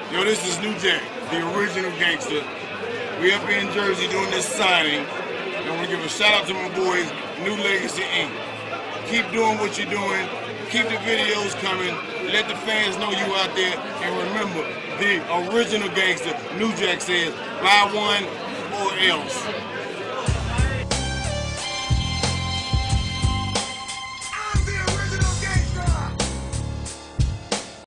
Yo, this is New Jack, the original gangster. We up here in Jersey doing this signing. And I want to give a shout out to my boys, New Legacy Inc. Keep doing what you're doing. Keep the videos coming. Let the fans know you out there. And remember, the original gangster, New Jack says, buy one or else.